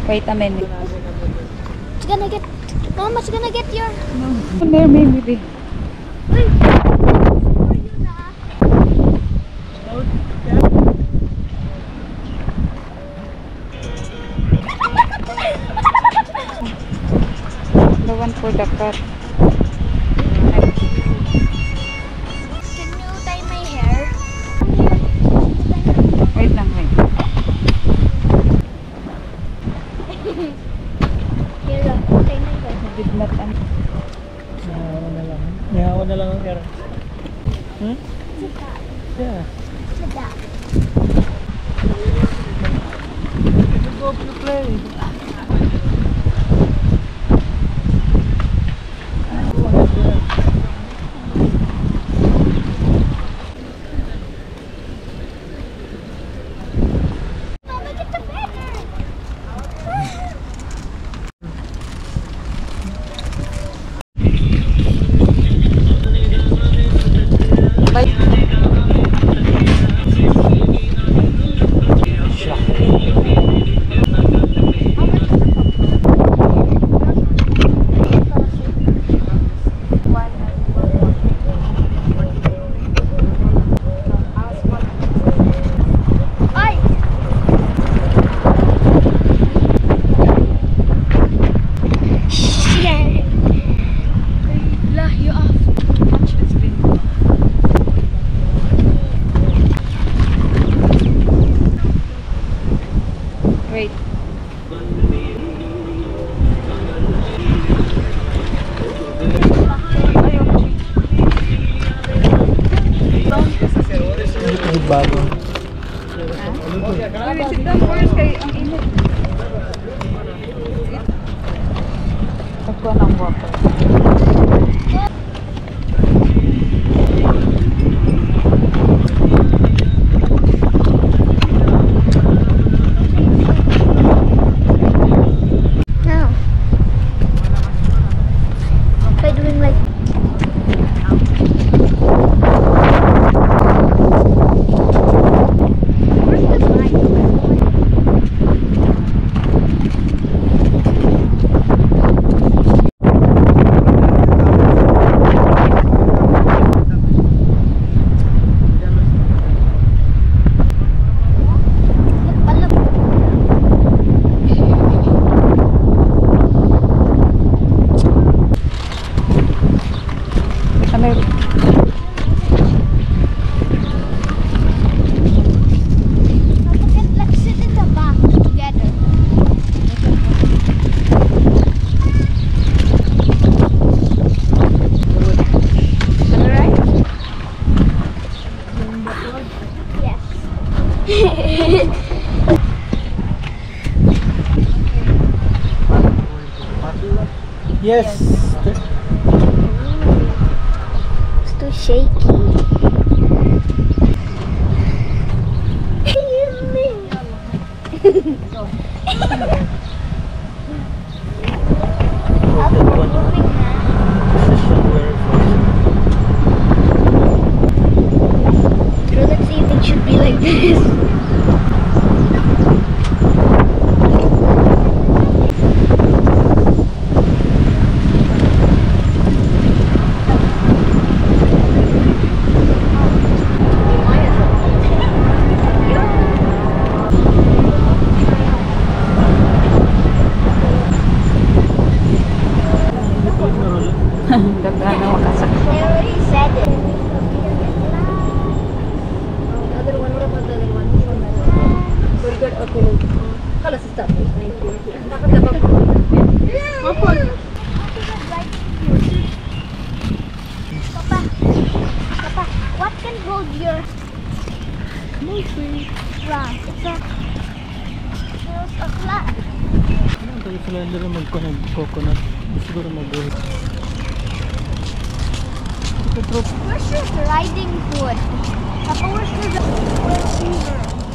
Wait a minute. It's gonna get... Mama, it's gonna get your... No. There, maybe. Wait. The one for the cat. Can you tie my hair? Wait lang, wait. Here, tie my hair. Bidnatan. Nihawa na lang ang hair. Hmm? Sika. Yeah. Sika. Go to play. Mama, get the better. Wait. Bago. Sit down first kay ang init. Pagkuha ng water. Now. By doing like... Let's sit in the back together. Alright? Yes. It's too shaky. I'll be moving now. Let's see if it should be like this. Daga na wakasak. They already said it. Papa, what can hold your flag? It's a flag. Tayo sila nila mag-coconut. Siguro mag-buhit. Where's your riding hood? Papa, where's your receiver?